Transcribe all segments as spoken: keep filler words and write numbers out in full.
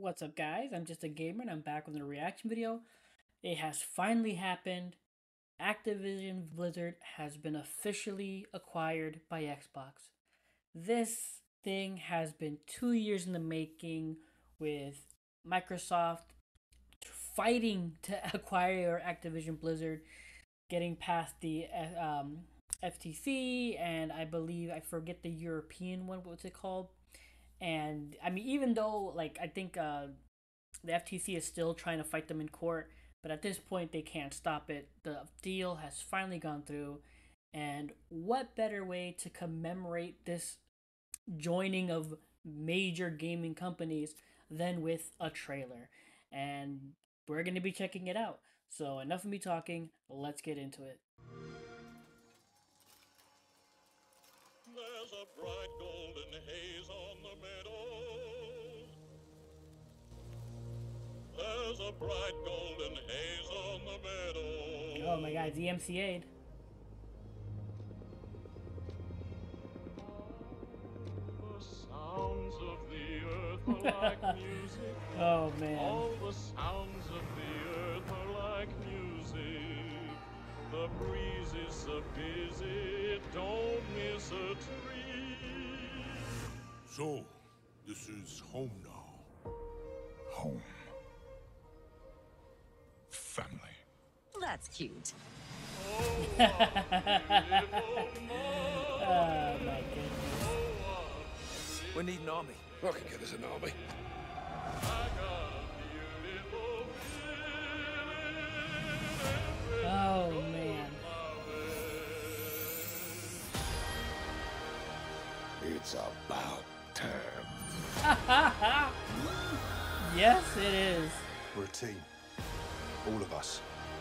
What's up, guys? I'm just a gamer and I'm back with a reaction video. It has finally happened. Activision Blizzard has been officially acquired by Xbox. This thing has been two years in the making, with Microsoft fighting to acquire Activision Blizzard, getting past the um, F T C, and I believe, I forget the European one, what's it called? And I mean, even though, like, I think uh, the F T C is still trying to fight them in court, but at this point they can't stop it. The deal has finally gone through, and what better way to commemorate this joining of major gaming companies than with a trailer? And we're going to be checking it out. So enough of me talking, let's get into it. There's a bright golden haze on the meadow. There's a bright golden haze on the meadow. Oh my god, D M C A'd. The sounds of the earth are like music. Oh man. All the sounds of the earth are like music. The breeze is so busy, don't miss a tree. So, this is home now. Home. Family. That's cute. Oh, what a beautiful Oh my goodness. We need an army. I can get us an army. I got a beautiful feeling. Oh man. It's about time. Yes, it is. We're a team. All of us.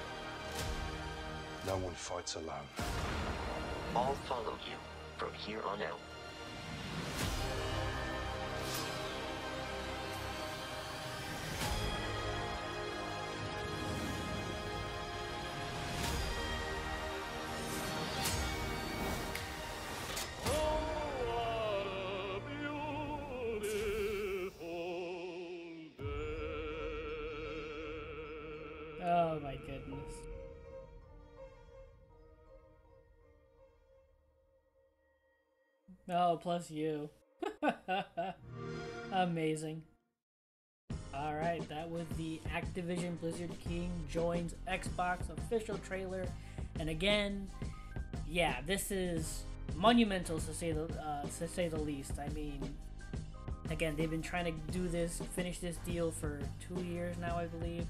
No one fights alone. I'll follow you from here on out. Oh my goodness. Oh, plus you. Amazing. Alright, that was the Activision Blizzard King joins Xbox official trailer. And again, yeah, this is monumental to say the uh, to say the least. I mean, again, they've been trying to do this, finish this deal for two years now, I believe.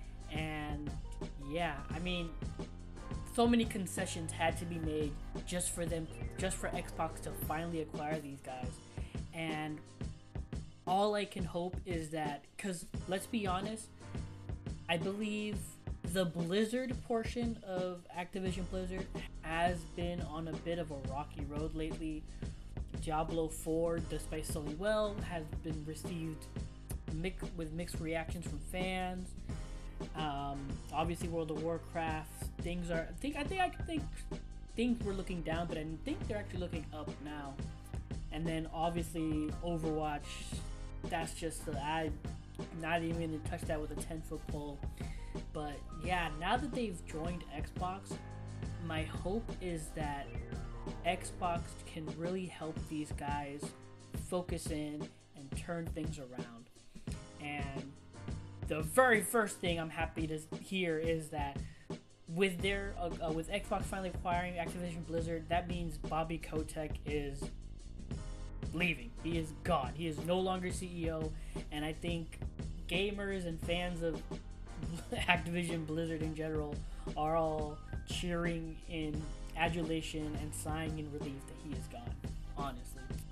And yeah, I mean, so many concessions had to be made just for them, just for Xbox to finally acquire these guys. And all I can hope is that, because let's be honest, I believe the Blizzard portion of Activision Blizzard has been on a bit of a rocky road lately. Diablo four, despite selling well, has been received mix with mixed reactions from fans. Um, obviously, World of Warcraft, things are. I think I think I think things were looking down, but I think they're actually looking up now. And then obviously Overwatch, that's just I not even gonna touch that with a ten foot pole. But yeah, now that they've joined Xbox, my hope is that Xbox can really help these guys focus in and turn things around. And the very first thing I'm happy to hear is that with their uh, uh, with Xbox finally acquiring Activision Blizzard, that means Bobby Kotick is leaving. He is gone. He is no longer C E O, and I think gamers and fans of Activision Blizzard in general are all cheering in adulation and sighing in relief that he is gone, honestly.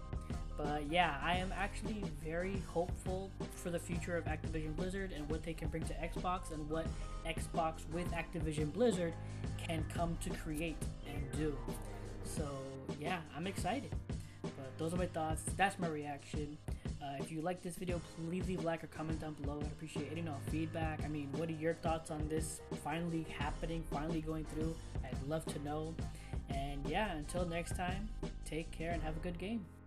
But yeah, I am actually very hopeful for the future of Activision Blizzard and what they can bring to Xbox, and what Xbox with Activision Blizzard can come to create and do. So yeah, I'm excited. But those are my thoughts. That's my reaction. Uh, if you like this video, please leave a like or comment down below. I'd appreciate any and all feedback. I mean, what are your thoughts on this finally happening, finally going through? I'd love to know. And yeah, until next time, take care and have a good game.